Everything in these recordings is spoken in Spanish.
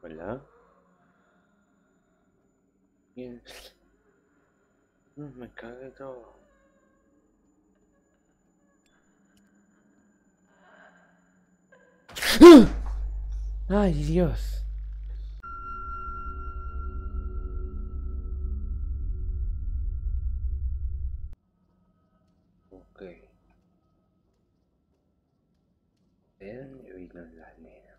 Hola. Bien. No me cagué todo. Ay, Dios. Ok. ¿De dónde vino la nena?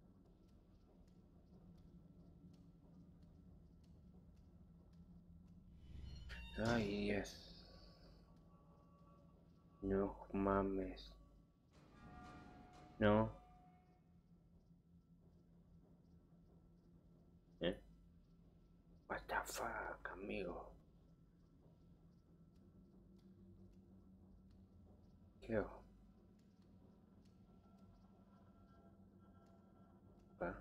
Ay, Dios. No mames. No. ¿Eh? What the fuck, amigo. ¿Qué hago? ¿Va?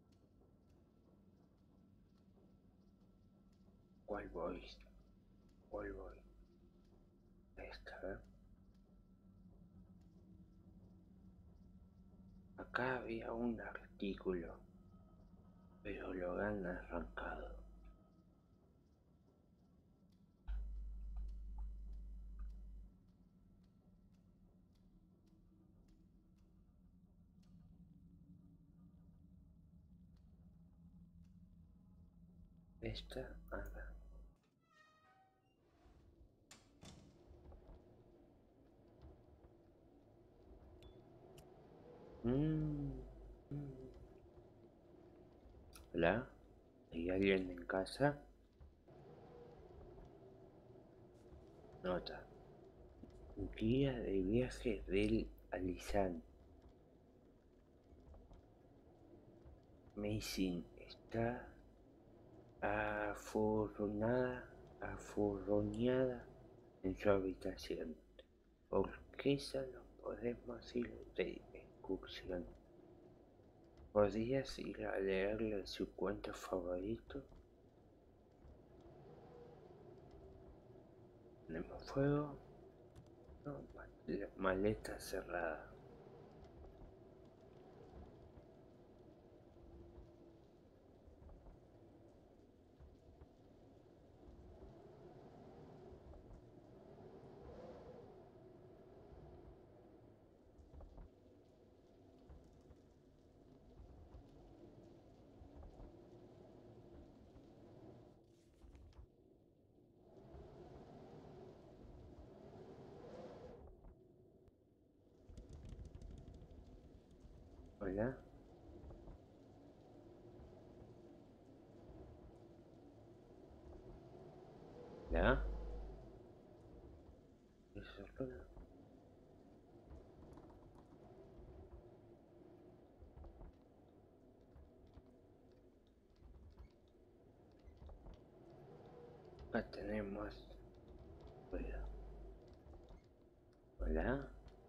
¿Cuál voy? ¿Cuál voy? Esta, ¿eh? Acá había un artículo, pero lo han arrancado. Esta, acá. Mm, mm. Hola. ¿Hay alguien en casa? Nota. Guía de viaje del Alizán. Mason está afurroñada en su habitación. ¿Por qué solo podemos ir de excursión? ¿Podrías ir a leerle su cuento favorito? ¿Tenemos fuego? No, la maleta cerrada. ¿Hola? ¿La? ¿Eso es todo? Acá tenemos ruido. ¿Hola?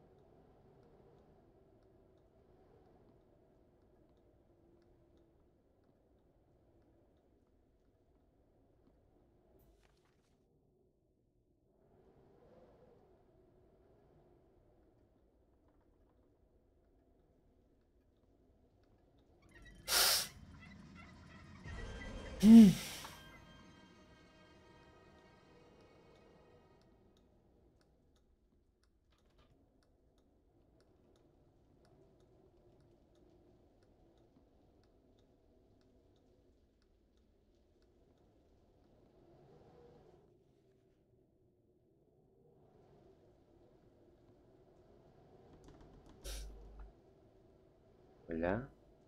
¿Hola?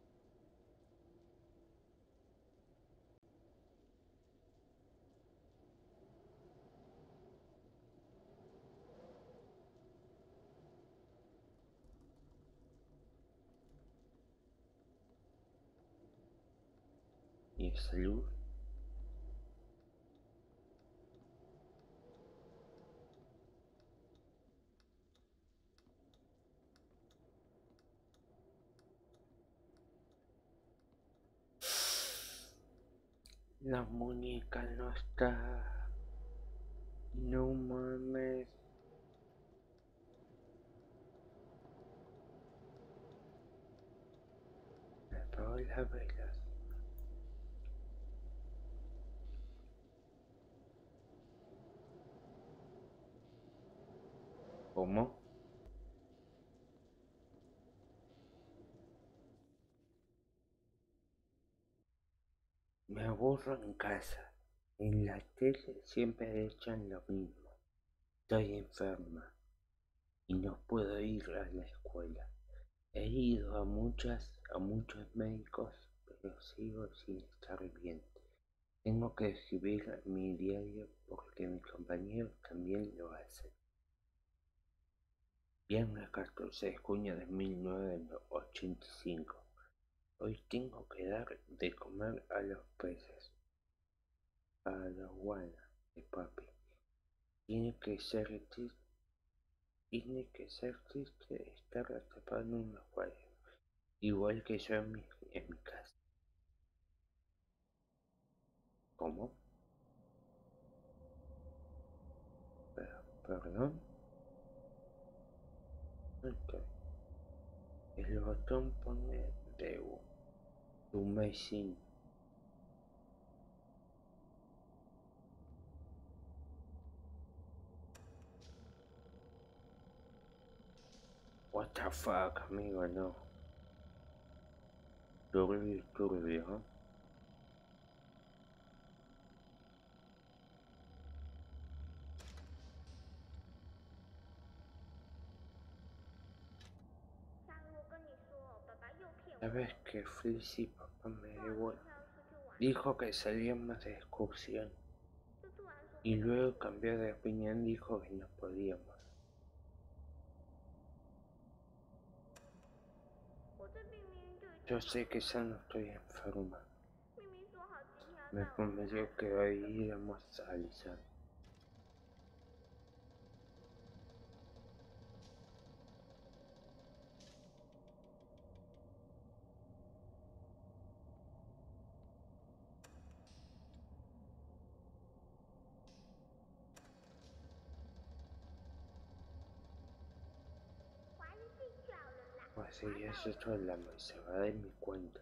¿Y esa luz? La muñeca no está. No mames. Me apagó las velas. ¿Cómo? Me aburro en casa. En la tele siempre echan lo mismo. Estoy enferma y no puedo ir a la escuela. He ido a muchos médicos, pero sigo sin estar bien. Tengo que escribir mi diario porque mis compañeros también lo hacen. Viernes 14 de junio de 1985. Hoy tengo que dar de comer a los peces, a la guana de papi. Tiene que ser triste estar atrapado en un acuario, igual que yo en mi casa. ¿Cómo? ¿Perdón? No estoy. El botón pone de Amazing. What the fuck, amigo, no. Turbio, turbio. ¿Sabes que Felicia papá dijo que salíamos de excursión y luego cambió de opinión, dijo que no podíamos? Yo sé que ya no estoy enferma. Me prometió que hoy íbamos a alisar. Pues si eso es hablando y se va de mi cuento.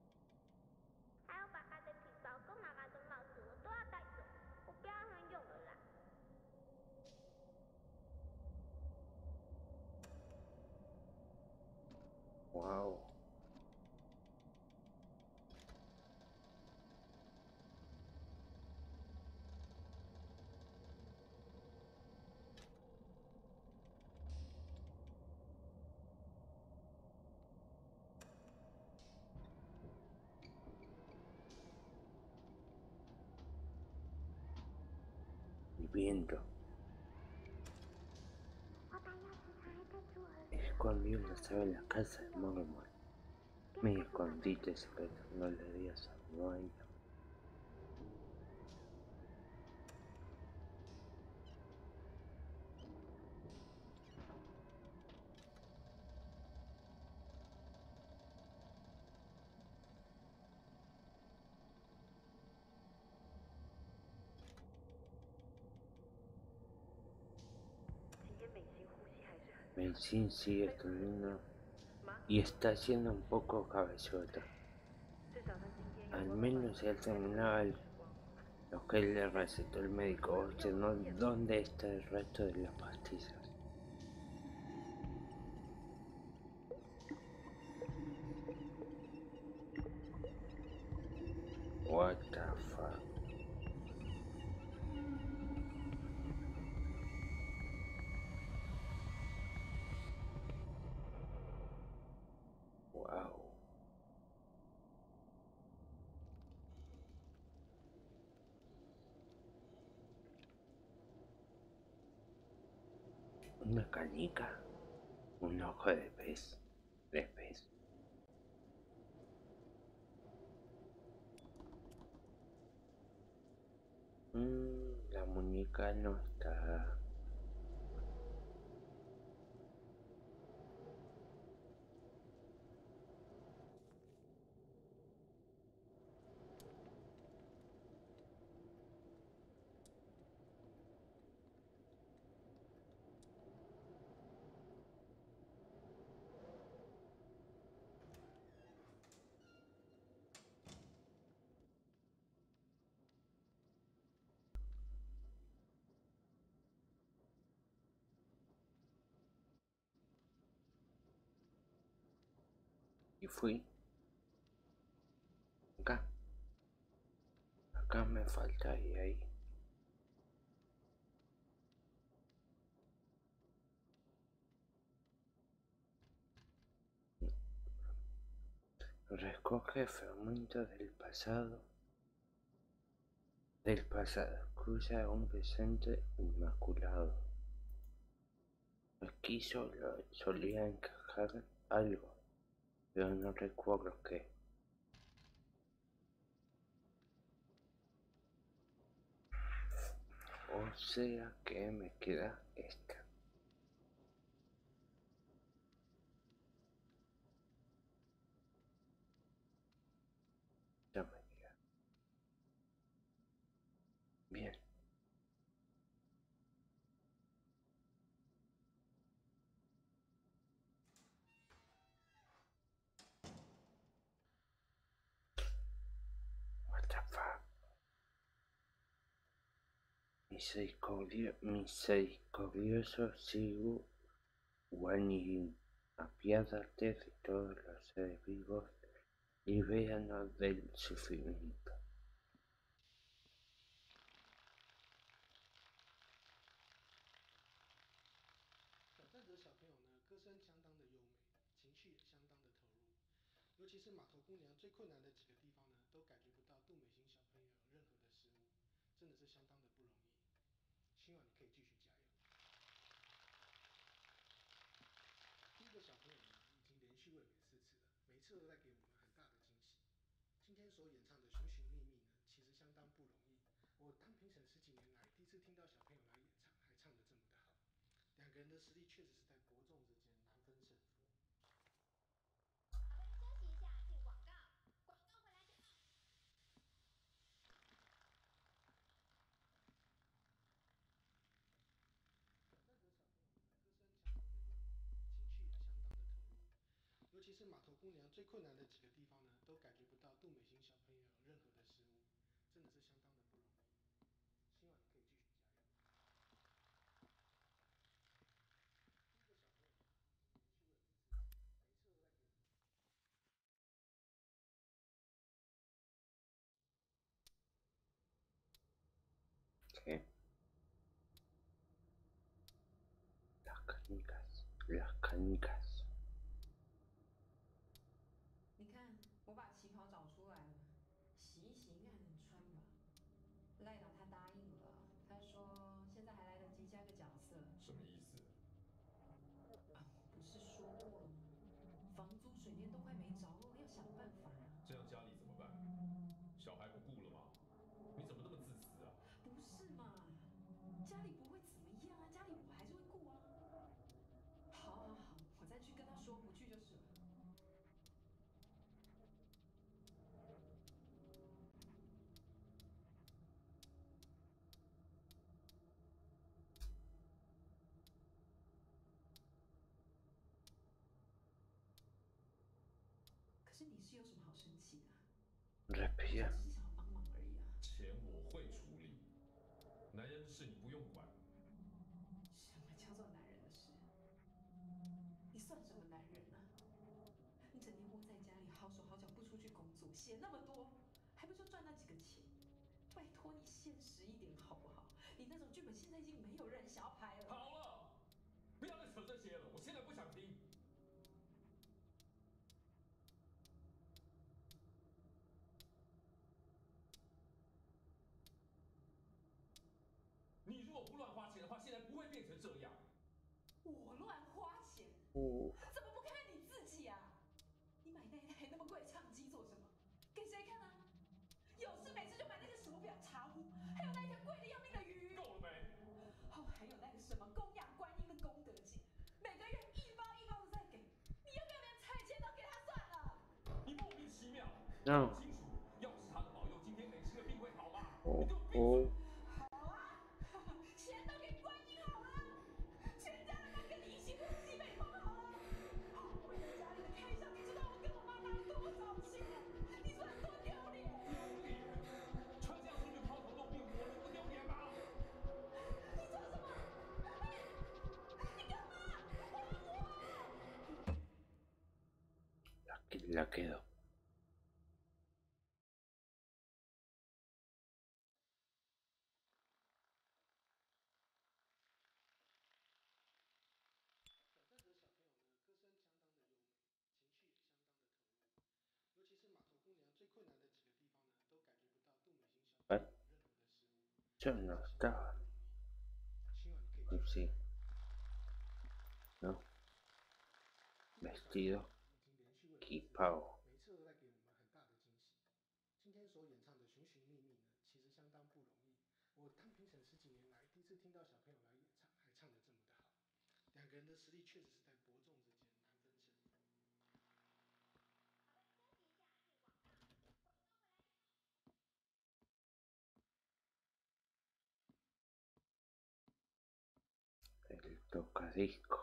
Wow. Viviendo. Escondí una llave en la casa de Mormon. Mi escondite secreto, no le digas a nadie. Medicine sigue teniendo y está siendo un poco cabezota. Al menos ya terminaba lo que le recetó el médico. Oye, ¿no? ¿Dónde está el resto de las pastillas? What the fuck? Wow. Una canica. Un ojo de pez. De pez. La muñeca no está. y fui. Acá me falta y ahí. Recoge fragmentos del pasado, cruza un presente inmaculado. Aquí solo solía encajar algo, pero no recuerdo qué. O sea que me queda esta. Ya me queda. Bien. What the fuck? Misericordioso Sigu Guanyin, apiádate de todos los seres vivos, libéranos del sufrimiento. 挑战者小朋友呢，歌声相当的优美，情绪也相当的投入。尤其是码头姑娘最困难的几个地方呢，都感觉不到杜美心小朋友有任何的失误，真的是相当的不容易。希望你可以继续加油。第一个小朋友呢，已经连续卫冕4次了，每一次都在给我们很大的惊喜。今天所演唱的《寻寻觅觅》呢，其实相当不容易。我当评审10几年来，第一次听到小朋友来演唱，还唱得这么的好。两个人的实力确实是在伯仲之间，难分胜负。 好的，休息一下，进广告。广告回来就好。 挑战者小朋友呢，歌声相当的优美，情绪也相当的投入。尤其是码头姑娘最困难的几个地方呢，都感觉不到杜美心小朋友有任何的失误，真的是相当的不容易。希望你可以继续加油。第一个小朋友呢，已经连续卫冕4次，每一次都在给我们。 ¿Qué? Las canicas. 你看，我把旗袍找出来了，洗一洗应该还能穿吧？赖达他答应了，他说现在还来得及加个角色。 什么意思？ 啊，我不是说过了吗？房租、水电都快没着落，要想办法啊。 这样家里怎么办？小孩不顾了吗？你怎么那么自私啊？ 不是嘛？家里不会怎么样啊，家里我还是会顾啊。好，好，好，我再去跟他说，不去就是了。可是你是有什么好生气的啊？我 Respira. 只是想要帮忙而已啊。 钱我会处理，男人的事你不用管。 什么叫做男人的事？你算什么男人啊？你整天窝在家里，好手好脚不出去工作，写那么多，还不就赚那几个钱？拜托你现实一点好不好？你那种剧本现在已经没有人想要拍了。 好了，不要再扯这些了，我现在不想听。你如果不乱花钱的话，现在不会变成这样。 我乱花钱，怎么不看看你自己啊？你买那台那么贵的唱机做什么？给谁看啊？有事没事就买那些手表、茶壶，还有那一条贵的要命的鱼。 够了没？ 哦，还有那个什么供养观音的功德金，每个月一包一包的在给，你要不要连菜钱都给他算了？ 你莫名其妙， 嗯搞清楚，要是他的保佑，今天美心的病会好吗？ 哦你给我闭嘴！ 好啊，钱都给观音好了，全家人都跟你一起喝西北风好了。为了家里的开销，你知道我跟我妈拿了多少钱？你说很多丢脸？ 丢脸！穿这样出去抛头露面，我能不丢脸吗？ 你做什么？你干嘛？还我！ La que la quedó. 小戴泽小朋友呢，歌声相当的优美，情绪也相当的投入。尤其是码头姑娘最困难的几个地方呢，都感觉不到杜美心小姐有任何的失误， 这no estaba. 希望你可以 Pues 继续 sí, 加油。 ¿no? Vestido 已经连续为我们四次， equipado. 每次都带给我们很大的惊喜。今天所演唱的《寻寻觅觅》呢，其实相当不容易。我当评审10几年来，第一次听到小朋友来演唱，还唱得这么的好。两个人的实力确实是在伯仲之间，难分胜负。 好的，休息一下，进广告。广告回来。 El tocadisco.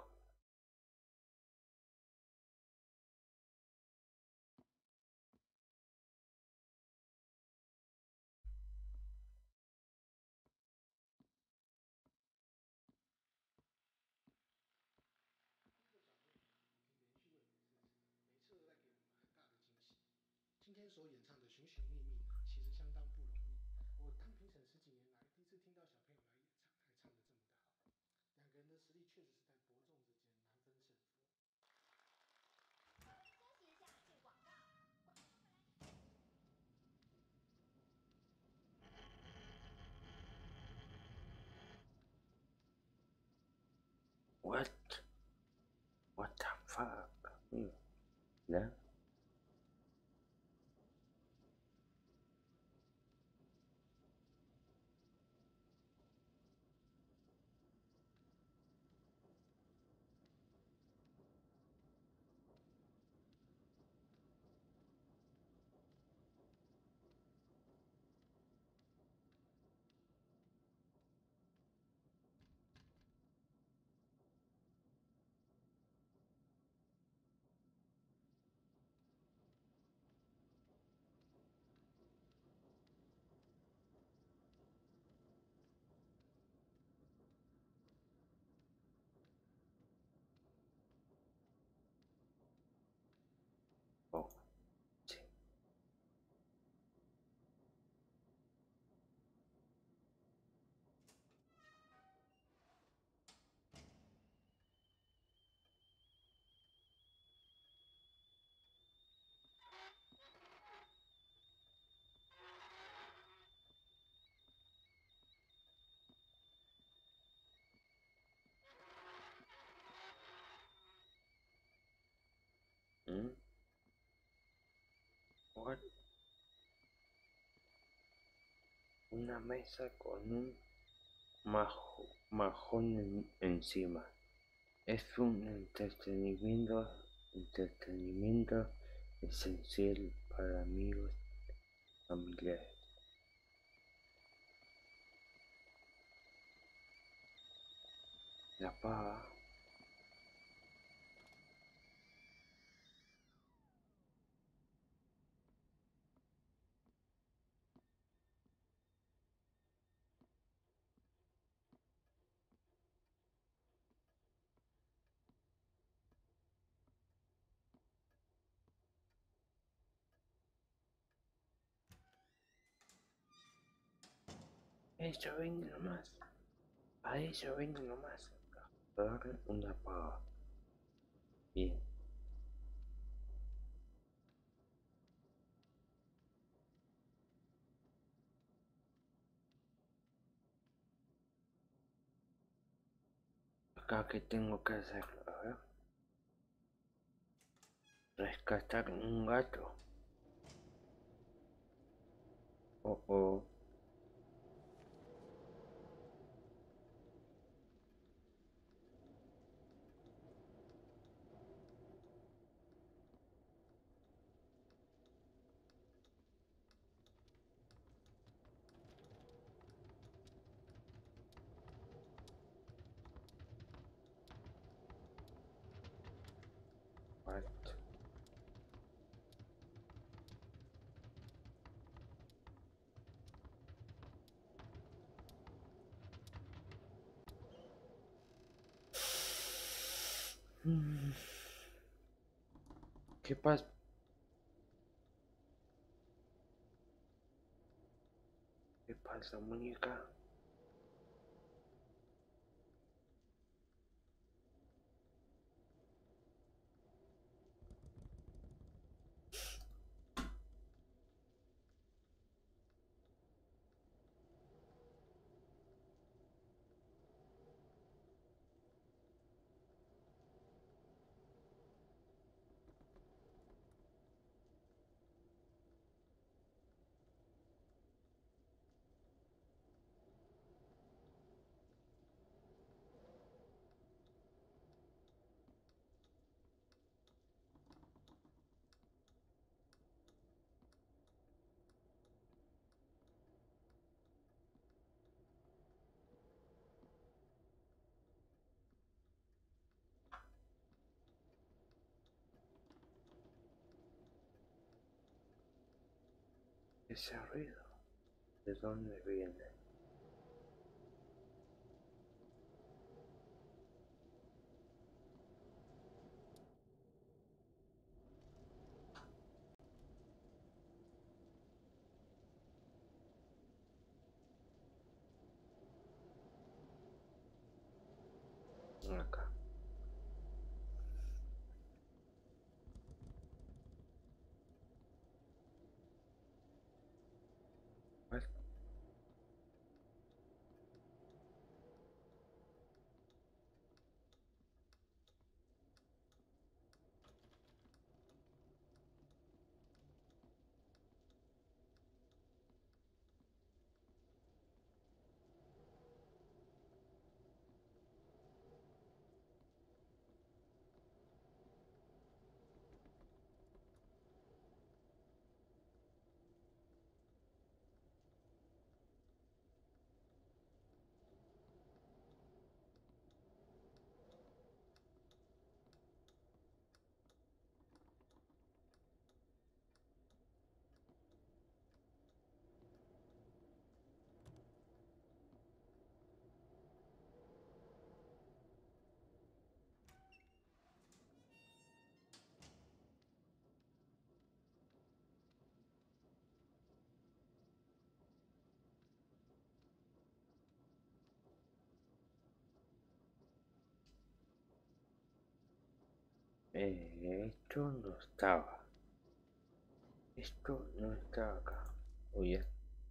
第一个小朋友呢，已经连续为我们4次了，每次都带给我们很大的惊喜。今天所演唱的《寻寻觅觅》呢，其实相当不容易。我当评审10几年来，第一次听到小朋友来演唱，还唱得这么的好。两个人的实力确实是在伯仲之间，难分胜负。 稍微休息一下，进广告。广告回来。 What? What the fuck? ¿No? Oh, sí. ¿Mm? What? Una mesa con un majón encima. Es un entretenimiento esencial para amigos familiares. La pava. Ella venga nomás. A ella venga nomás. Agarren una pava. Bien. Acá que tengo que hacer, a ver. Rescatar un gato. Oh, oh. What? ¿Qué pasa? pasa, muñeca? Ese ruido, ¿de dónde viene? Acá. What? Esto no estaba. Esto no estaba acá. Oye.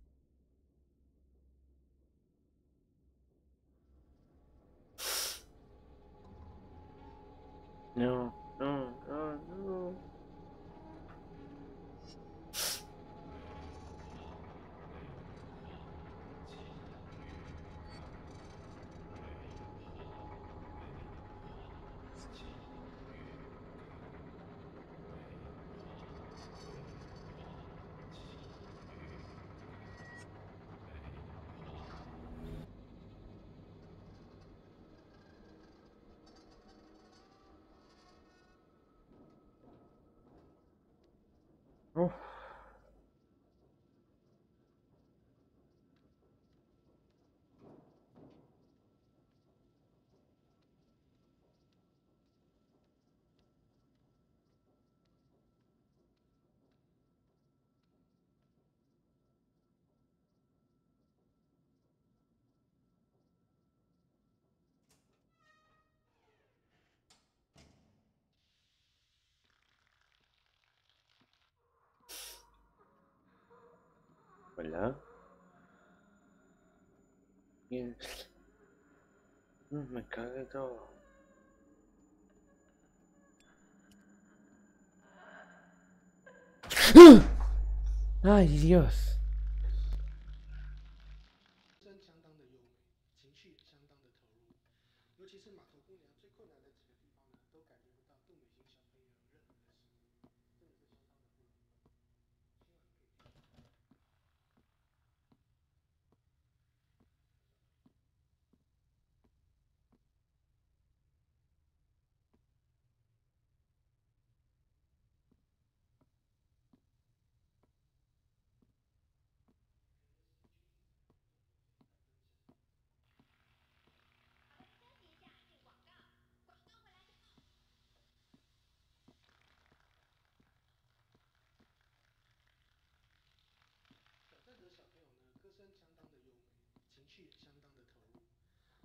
No, no, no, no. Uf. Hola. Bien. No me cagué todo. Ay, Dios. 声相当的优美，情绪相当的投入，尤其是码头姑娘最困难的几个地方呢，都感觉不到杜美心小朋友有任何的声音，真的是相当的不容易。希望你可以听。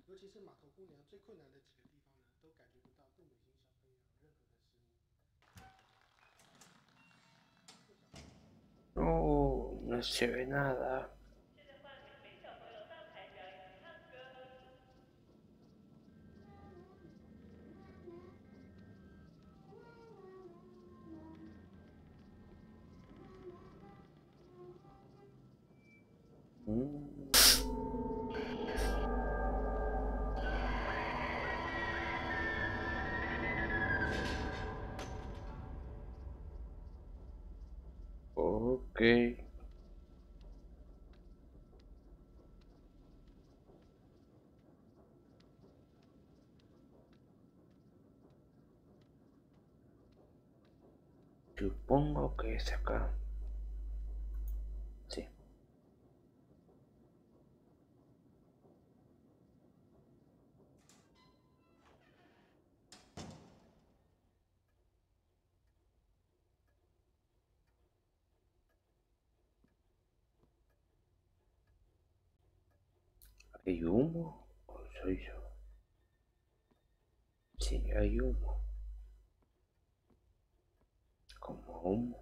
尤其是码头姑娘最困难的几个地方呢，都感觉不到杜美心小朋友有任何的失误。 Oh, no se ve nada. 现在换美美小朋友上台表演唱歌。 Ok. Supongo que es acá. Sí. ¿Hay humo o soy yo? Sí, hay humo. Como humo.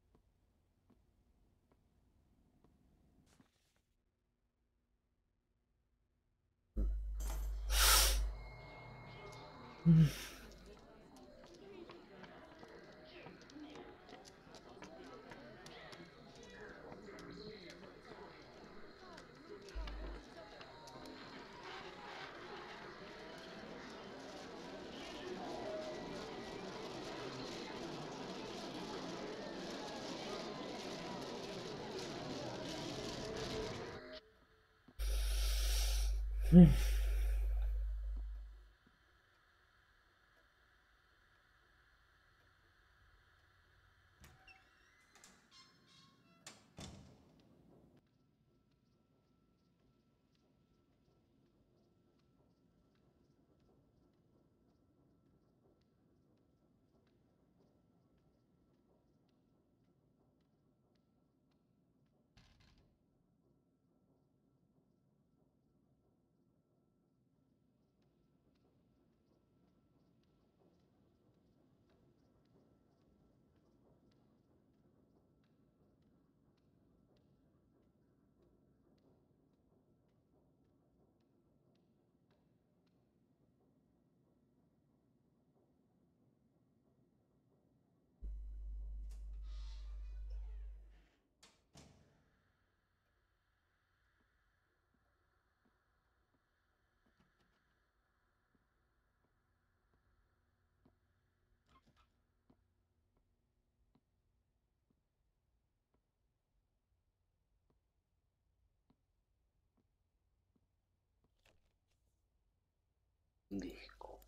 Disco.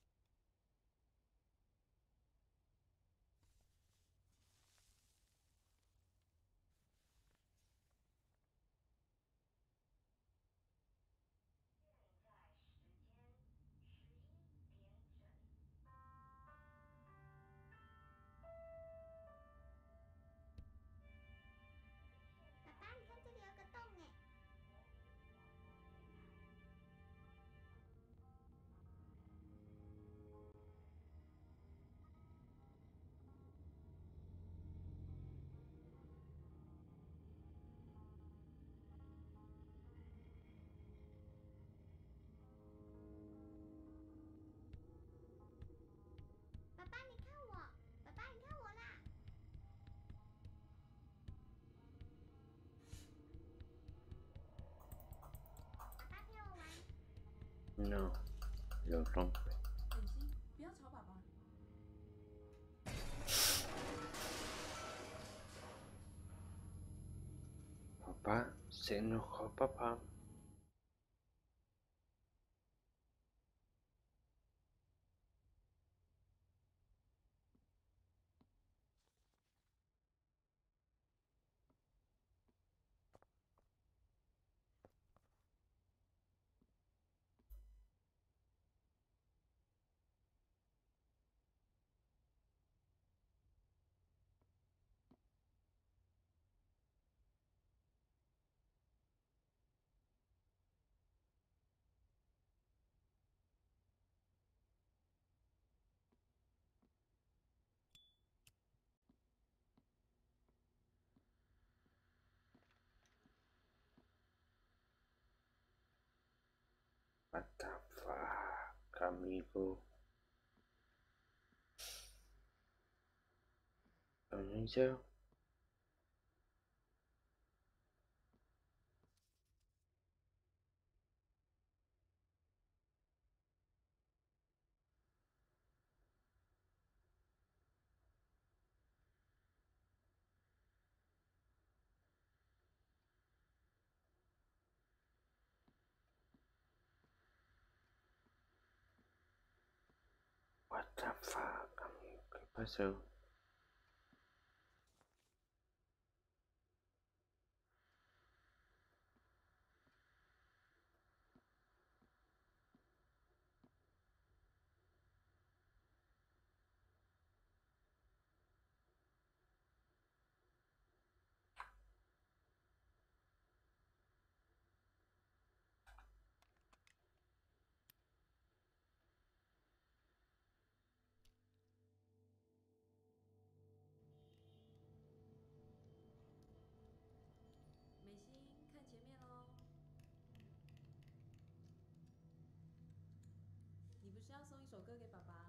No, lo rompe. 冷静，不要吵爸爸。 Papá, se enojó papá. What the fuck, amigo? ¿Pronuncia? What the fuck, amigo? ¿Qué pasó? 美心，看前面喽！你不是要送一首歌给爸爸？